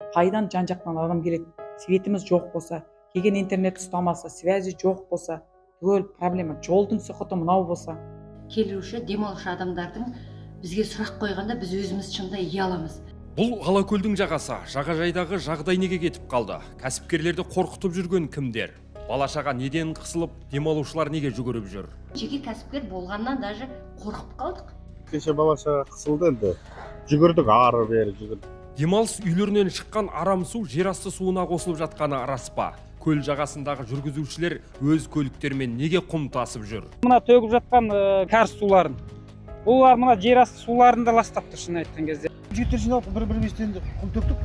қайдан жан-жақтан адам келеді. Светіміз жоқ болса, келген интернет ұстамаса, связи жоқ болса, түгел проблема. Жолдың сұхыты мынау болса. Келуші, демалушы адамдардың бізге сұрақ қойғанда біз өзіміз шындай ұяламыз. Бұл Алакөлдің жағасы, жағажайдағы жағдай неге кетіп қалды? Кәсіпкерлерді қорқытып жүрген кімдер? Балашаға неден қысылып, демалушылар неге жүгіріп жүр? Жеке кәсіпкер болғаннан даже қорқып қалдық. Кеше балашаға қысылды енді. Жүгірдік, ары бері жүгірдік. Демалыс үйлерінен шыққан арам су жерасты суына қосылып жатқаны рас па? Көл жағасындағы жүргізушілер өз көліктермен неге құм тасып жүр? Мына төгіп жатқан кәріз суларын. Олар мына жерасты суларын да ластап тұр, шын айтқан кезде. Жүйттер жиналып бір местен құм төктік.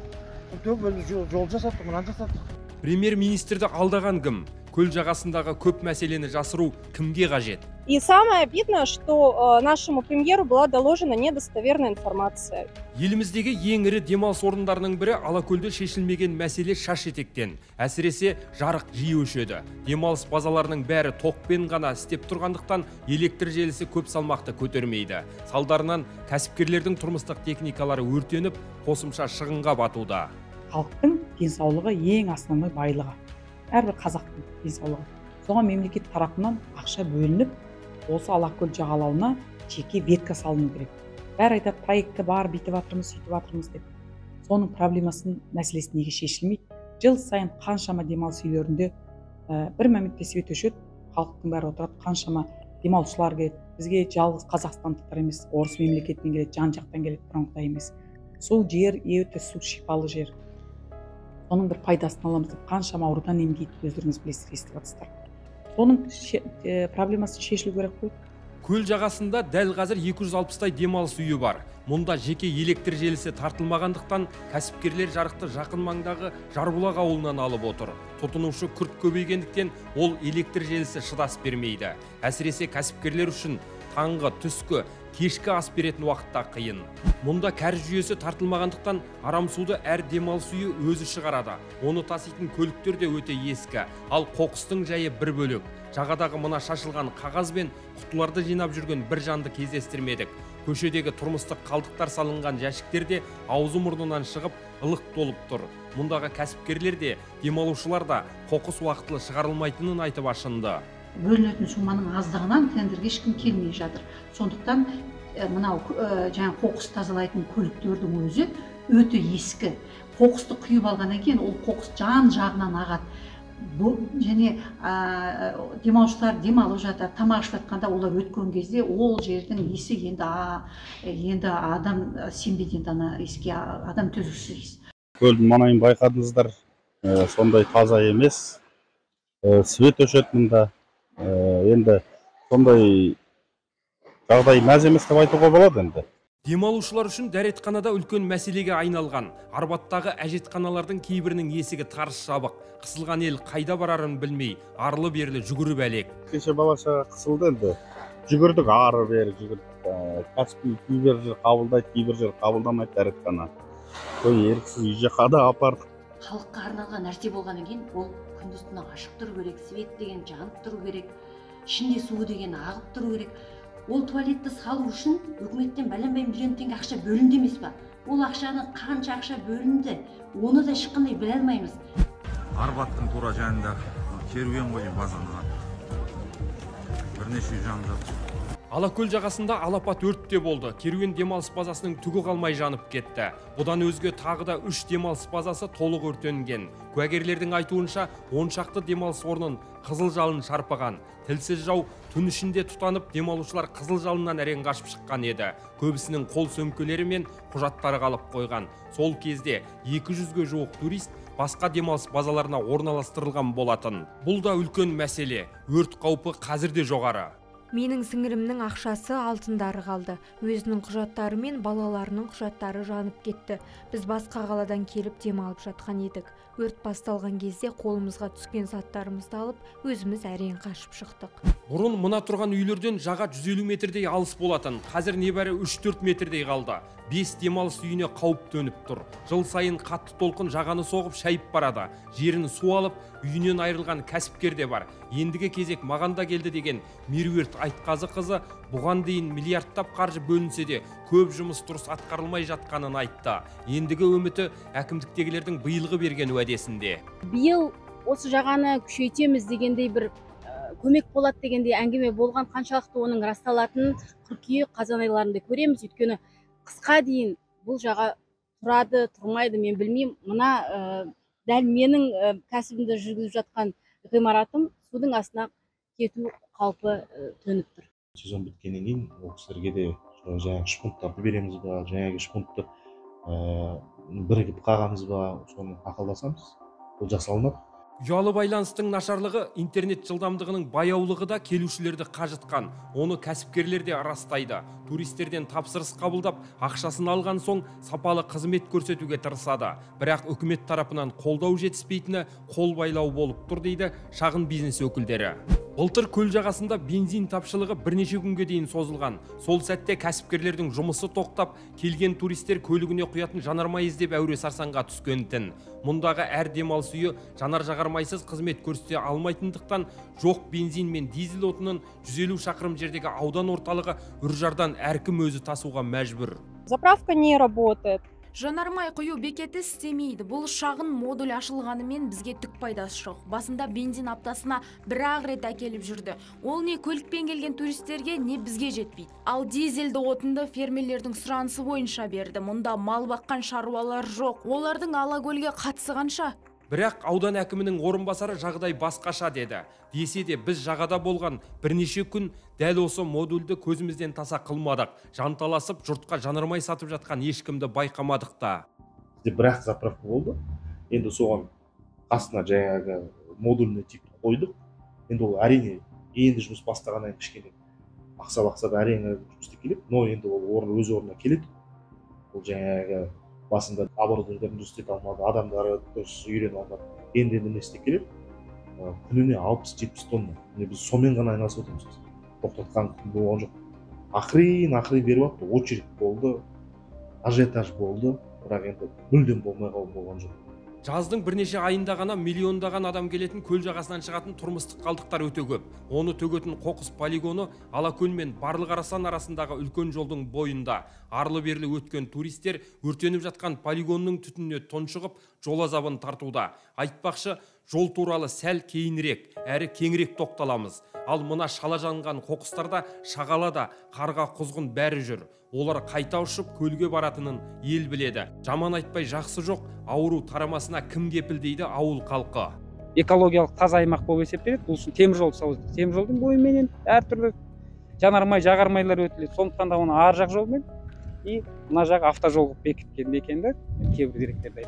Құм төгіп жол жасаттық, мынаны жасаттық. Премьер-министрді алдаған кім? Көл жағасындағы көп мәселені жасыру кімге қажет? И самое обидное, что нашему премьеру была доложена недостоверная информация. Еліміздегі ең ірі демалыс орындарының бірі Алакөлде шешілмеген мәселе шаш етектен. Әсіресе жарық жиі өшеді. Демалыс базаларының бәрі тоқпен ғана істеп тұрғандықтан электр желісі көп салмақты көтермейді. Салдарынан кәсіпкерлердің тұрмыстық техникалары өртеніп, қосымша шығынға батуда. Халықтың денсаулығы ең основной байлығы. Әрбір қазақтың денсаулығы. Соған мемлекет тарапынан ақша бөлініп, осы Алакөл жағалауына жеке ветка салыну керек. Бәрі айтады, проекті бар, бүйтіп жатырмыз, сөйтіп жатырмыз деп. Соның проблемасын, мәселесі неге шешілмейді? Жыл сайын қаншама демалыс үйлерінде бір моmentте свет өшеді, халықтың бәрі отырады, қаншама демалушылар келеді. Бізге жалғыз қазақстандықтар емес, орыс мемлекетінен келеді, жан-жақтан келеді, бұрынғыдай емес. Сол жер өте су шипалы жер. Соның бір пайдасын аламыз деп қаншама аурудан емдейді, өздеріңіз білесіз, естіп жатсыздар. Соның проблемасы шешілу керек қой. Көл жағасында дәл қазір 260-тай демалыс үйі бар. Мұнда жеке электр желісі тартылмағандықтан кәсіпкерлер жарықты жақын маңдағы Жарбұлақ ауылынан алып отыр. Тұтынушы күрт көбейгендіктен ол электр желісі шыдас бермейді. Әсіресе кәсіпкерлер үшін таңғы, түскі, кешкі ас беретін уақытта қиын. Мұнда кәріз жүйесі тартылмағандықтан арам суды әр демалыс үйі өзі шығарады. Оны таситын көліктер де өте ескі, ал қоқыстың жайы бір бөлек. Жағадағы мына шашылған қағаз бен құтыларды жинап жүрген бір жанды кездестірмедік. Көшедегі тұрмыстық қалдықтар салынған жәшіктер де аузы мұрнынан шығып, ылық толып тұр. Мұндағы кәсіпкерлер де, демалушылар да қоқыс уақытылы шығарылмайтынын айтып ашынды. Бөлінетін суманың аздығынан тендерге ешкім келмей жатыр. Сондықтан мынау жаңа қоқыс тазалайтын көліктердің өзі өте ескі. Қоқысты құйып алғаннан кейін ол қоқыс жан-жағынан ағады. Және демалушылар демалып жатыр, тамақ ішіп жатқанда олар өткен кезде ол жердің иісі енді адам сенбейді, енді ана иіске адам төзгісіз. Көлдің маңайын байқадыңыздар, сондай таза емес. Свет өшеді мұнда. Енді сондай жағдай мәз емес деп айтуға болады енді. Демалушылар үшін дәретханада үлкен мәселеге айналған. Арбаттағы әжетханалардың кейбірінің есігі тарс жабық. Қысылған ел қайда барарын білмей, арлы-берлі жүгіріп әлек. Кеше балашаға қысылды енді. Жүгірдік, ары бері жүгірдік. Кәсіпкер кейбір жер қабылдайды, кейбір жер қабылдамайды дәретхана. Еріксіз үй жаққа да апардық. Халыққа арналған нәрсе болғаннан кейін ол күндіз-түні ашық тұру керек, свет деген жанып тұру керек, ішінде суы деген ағып тұру керек. Ол туалетті салу үшін үкіметтен бәленбай миллион теңге ақша бөлінді емес па? Ол ақшаны қанша ақша бөлінді, оны да ешқандай біле алмаймыз. Арбаттың тура жанында керуен қойы базанған. Бірнеше үй жанып жатыр. Алакөл жағасында алапат өртте болды. Керуен демалыс базасының түгі қалмай жанып кетті. Бұдан өзге тағы да 3 демалыс базасы толық өртенген. Куәгерлердің айтуынша 10 шақты демалыс орнын қызыл жалын шарпыған. Тілсіз жау түн ішінде тұтанып, демалушылар қызыл жалыннан әрең қашып шыққан еді. Көбісінің қол сөмкелері мен құжаттары қалып қойған. Сол кезде 200-ге жуық турист басқа демалыс базаларына орналастырылған болатын. Бұл да үлкен мәселе. Өрт қаупі қазір де жоғары. Менің сіңірімнің ақшасы, алтындары қалды. Өзінің құжаттары мен балаларының құжаттары жанып кетті. Біз басқа қаладан келіп демалып жатқан едік. Өрт басталған кезде қолымызға түскен заттарымызды алып, өзіміз әрең қашып шықтық. Бұрын мына тұрған үйлерден жаға 150 метрдей алыс болатын. Қазір небәрі 3-4 метрдей қалды. 5 демалыс үйіне қауіп төніп тұр. Жыл сайын қатты толқын жағаны соғып шайып барады. Жерін су алып, үйінен айырылған кәсіпкер де бар. ендігі кезек мағанда келді деген Меруерт Айтқазықызы бұған дейін миллиардтап қаржы бөлінсе де көп жұмыс дұрыс атқарылмай жатқанын айтты. Ендігі үміті әкімдіктегілердің биылғы берген уәдесінде. Биыл осы жағаны күшейтеміз дегендей бір көмек болады дегендей әңгіме болған, қаншалықты оның расталатынын қыркүйек қазан айларында көреміз. Өйткені қысқа дейін бұл жаға тұрады, тұрмайды, мен білмеймін. Мына дәл менің кәсібімді жүргізіп жатқан ғимаратым судың астына кету қаупі төніп тұр. Сезон біткеннен кейін ол кісілерге де жаңағы шпунттарды береміз ба, жаңағы шпунтты бірігіп қалғанбыз ба, соны ақылдасамыз. Бұл жасалынады. Ұялы байланыстың нашарлығы, интернет жылдамдығының баяулығы да келушілерді қажытқан. Оны кәсіпкерлер де растайды. Туристерден тапсырыс қабылдап, ақшасын алған соң сапалы қызмет көрсетуге тырысады. Бірақ үкімет тарапынан қолдау жетіспейтіні қол байлау болып тұр дейді шағын бизнес өкілдері. Былтыр көл жағасында бензин тапшылығы бірнеше күнге дейін созылған. Сол сәтте кәсіпкерлердің жұмысы тоқтап, келген туристер көлігіне құятын жанармай іздеп әуре сарсаңға түскентін. Мұндағы әр демалыс үйі жанар жағармайсыз қызмет көрсете алмайтындықтан жоқ бензин мен дизель отынын 150 шақырым жердегі аудан орталығы Үржардан әркім өзі тасуға мәжбүр. Заправка не работает. Жанармай құю бекеті істемейді. Бұл шағын модуль ашылғанымен бізге түк пайдасы жоқ. Басында бензин аптасына бір-ақ рет әкеліп жүрді. Ол не көлікпен келген туристерге, не бізге жетпейді. Ал дизельді отынды фермерлердің сұранысы бойынша берді. Мұнда мал баққан шаруалар жоқ. Олардың Алакөлге қатысы қанша? Бірақ аудан әкімінің орынбасары жағдай басқаша деді. Десе де біз жағада болған бірнеше күн дәл осы модульді көзімізден таса қылмадық. Жанталасып жұртқа жанармай сатып жатқан ешкімді байқамадық та. Бір-ақ заправка болды. Енді соған қасына жаңағы модульный тип қойдық. Енді ол әрине енді жұмыс бастағаннан кішкене ақсап әрине жұмыс келеді. Но енді ол өз орнына келеді. Ол жаңағы басында оборудованияларын дұрыс істете алмады, адамдары дұрыс үйреніп алмады. Енді не істеп келеді? Күніне 60-70 тонна. Біз сонымен ғана айналысып отырмыз. Тоқтатқан күн болған жоқ. Ақырын беріп жатты, очередь болды, ажиотаж болды, бірақ енді мүлдем болмай болған жоқ. Жаздың бірнеше айында ғана миллиондаған адам келетін көл жағасынан шығатын тұрмыстық қалдықтар өте көп. Оны төгетін қоқыс полигоны Алакөл мен Барлық-Арасан арасындағы үлкен жолдың бойында. Арлы-берлі өткен туристер өртеніп жатқан полигонның түтініне тұншығып, жол азабын тартуда. Айтпақшы, жол туралы сәл кейінірек, әрі кеңірек тоқталамыз. Ал мына шала жанған қоқыстарда шағалада, қарға құзғын бәрі жүр. Олар қайта ұшып көлге баратынын ел біледі. Жаман айтпай жақсы жоқ, ауру тарамасына кім кепіл дейді ауыл халқы. Экологиялық таза аймақ болып есептеледі. Бұл үшін теміржол салу. Теміржолдың бойымен әртүрлі жанармай, жағармайлар өтіледі. Сондықтан да оны ар жақ жолмен и мына жақ автожол қылып бекіткен мекенді кейбір деректерде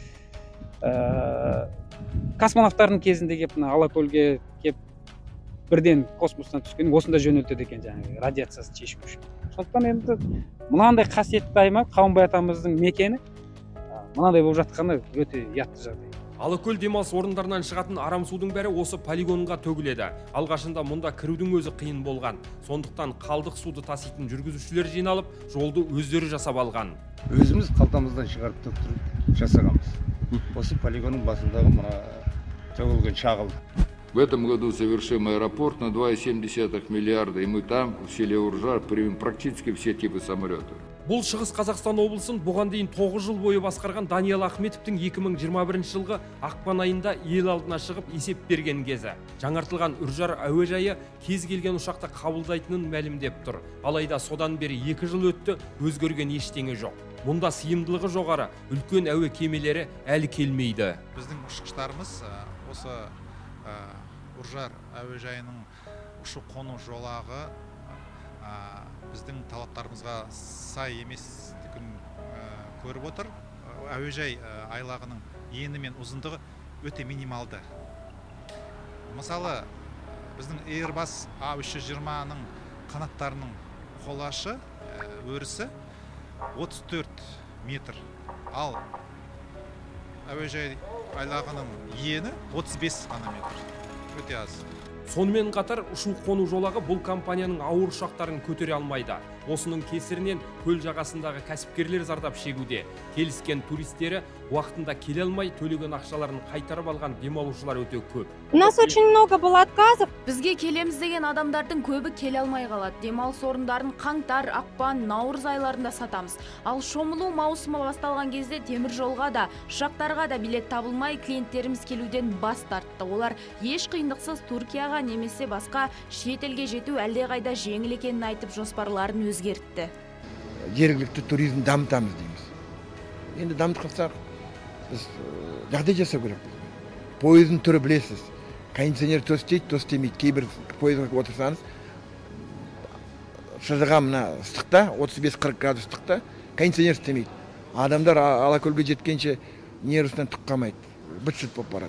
айтады. Космонавтардың кезінде кеп Алакөлге кеп бірден космостан түскен осында жөнелтеді екен, жаңағы радиациясын шешу үшін. Сондықтан енді мынандай қасиетті аймақ, Қабанбай атамыздың мекені, мынандай болып жатқаны өте ұятты жағдай. Алакөл демалыс орындарынан шығатын арам судың бәрі осы полигонға төгіледі. Алғашында мұнда кірудің өзі қиын болған. Сондықтан қалдық суды таситын жүргізушілер жиналып, жолды өздері жасап алған. Өзіміз қалтамыздан шығарып төктіріп жасағанбыз. Осы полигонның басындағы мына төгілген шағыл. В этом году совершим аэропорт на 2,7 миллиарда, и мы там, в селе Уржар, примем практически все типы самолетов. Бұл Шығыс Қазақстан облысын бұған дейін 9 жыл бойы басқарған Даниал Ахметовтің 2021 жылғы ақпан айында ел алдына шығып есеп берген кезі. Жаңартылған Үржар әуежайы кез келген ұшақты қабылдайтынын мәлімдеп тұр. Алайда содан бері 2 жыл өтті, өзгерген ештеңе жоқ. Мұнда сыйымдылығы жоғары, үлкен әуе кемелері әлі келмейді. Біздің ұшқыштарымыз осы Үржар әуежайының ұшу-қону жолағы біздің талаптарымызға сай еместігін көріп отыр. Әуежай айлағының ені мен ұзындығы өте минималды. Мысалы, біздің Airbus A320-ның қанаттарының қолашы, өрісі 34 метр. Ал әуежай айлағының ені 35 ғана метр. Өте аз. Сонымен қатар ұшу-қону жолағы бұл компанияның ауыр ұшақтарын көтере алмайды. Осының кесірінен көл жағасындағы кәсіпкерлер зардап шегуде. Келіскен туристері уақытында келе алмай төлеген ақшаларын қайтарып алған демалушылар өте көп. У нас очень много было отказов. Бізге келеміз деген адамдардың көбі келе алмай қалады. Демалыс орындарын қаңтар, ақпан, наурыз айларында сатамыз. Ал шомылу маусымы басталған кезде темір жолға да, ұшақтарға да билет табылмай, клиенттеріміз келуден бас тартты. Олар еш қиындықсыз Түркияға немесе басқа шетелге жету әлдеқайда жеңіл екенін айтып жоспарларын өзгертті. Жергілікті туризм дамытамыз дейміз. Енді дамытқызсақ, біз жағдай жасау керек. Пойыздың түрі білесіз. Кондиционер то істейді, то істемейді. Кейбір пойызға отырсаңыз, шыжыға мына ыстықта, 35-40 градус ыстықта, кондиционер істемейді. Адамдар Алакөлге жеткенше нервысынан түк қалмайды. Быт-шыт болып барады.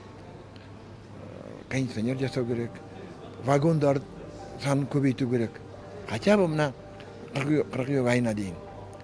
Кондиционер жасау керек. Вагондар санын көбейту керек. Хотя бы мына қыркүйек айына дейін.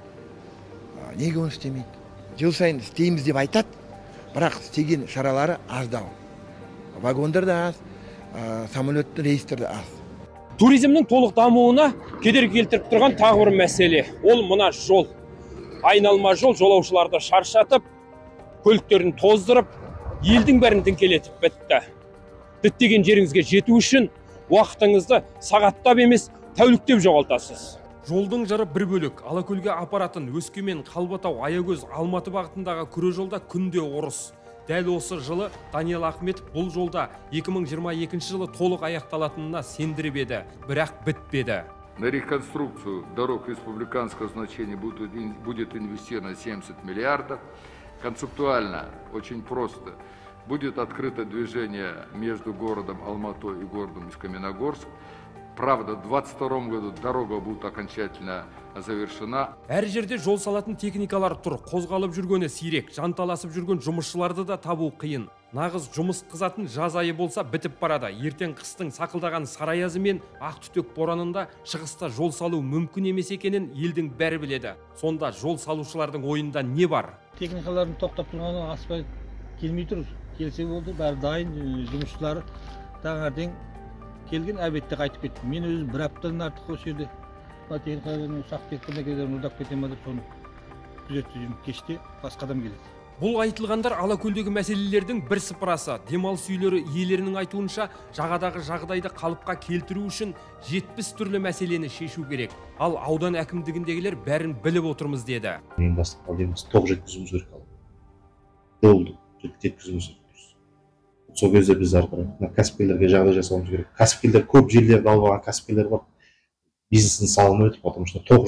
Неге оны істемейді? Жыл сайын істейміз деп айтады, бірақ істеген шаралары аздау. Вагондар да аз, самолеттің рейстер де аз. Туризмнің толық дамуына кедергі келтіріп тұрған тағы бір мәселе. Ол мына жол. Айналма жол жолаушыларды шаршатып, көліктерін тоздырып, елдің бәрін діңкелетіп бітті. Діттеген жеріңізге жету үшін уақытыңызды сағаттап емес, тәуліктеп жоғалтасыз. Жолдың жары бір бөлік. Алакөлге апаратын Өскемен, Қалбатау, Аягөз, Алматы бағытындағы күре жолда күнде ұрыс. Дәл осы жылы Даниал Ахметов бұл жолда 2022 жылы толық аяқталатынына сендіріп еді, бірақ бітпеді. На реконструкцию дорог республиканского значения будет инвестировано 70 миллиардов. Концептуально очень просто. Будет открыто движение между городом Алматы и городом Каменогорск. Правда, в 2022 году дорога будет окончательно завершена. Әр жерде жол салатын техникалар тұр. Қозғалып жүргені сирек, жанталасып жүрген жұмысшыларды да табу қиын. Нағыз жұмыс қызатын жаз айы болса бітіп барады. Ертең қыстың сақылдаған сараязы мен ақ түтек боранында шығыста жол салу мүмкін емес екенін елдің бәрі біледі. Сонда жол салушылардың ойында не бар? Техникалардың тоқтап тұрғаны аспай келмей тұр. Келсе болды, бәрі дайын, жұмысшылары таңертең келген, әбетте қайтып кетті. Мен өзім бір аптадан артық осы жерде техникалардың ұсақ техникаларын ұдап кетем деп соны күзетіп жүрмін. Кеште басқа адам келеді. Бұл айтылғандар Алакөлдегі мәселелердің бір сыпырасы. Демалыс үйлері иелерінің айтуынша жағадағы жағдайды қалыпқа келтіру үшін 70 түрлі мәселені шешу керек. Ал аудан әкімдігіндегілер бәрін біліп отырмыз деді. Ең басты проблемамыз тоқ жеткізуіміз керек. Жолды жеткізуіміз керек. Сол кезде біз кәсіпкерлерге жағдай жасауымыз керек. Кәсіпкерлер көп жерлерді алып алған кәсіпкерлер бар. Бизнесін салынып өтіп, потому что тоқ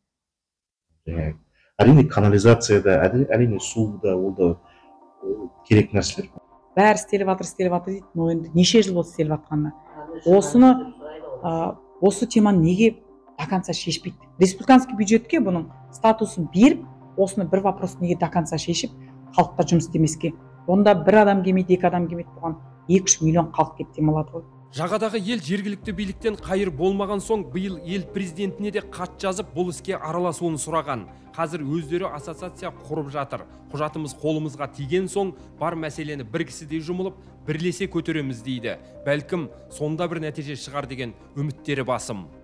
жоқ. Әрине канализацияда, әрине суда, ол да керек нәрселер. Бәрі істеліп жатыр дейді, но енді неше жыл болды істеліп жатқанына. Осы теманы неге до конца шешпейді? Республиканский бюджетке бұның статусын беріп, осыны бір вопрос неге до конца шешіп, халыққа жұмыс істемеске? Онда бір адам келмейді, екі адам келмейді, бұған 2-3 миллион халық келіп демалады ғой. Жағадағы ел жергілікті биліктен қайыр болмаған соң биыл ел президентіне де хат жазып бұл іске араласуын сұраған. Қазір өздері ассоциация құрып жатыр. Құжатымыз қолымызға тиген соң бар мәселені бір кісідей жұмылып бірлесе көтереміз дейді. Бәлкім сонда бір нәтиже шығар деген үміттері басым.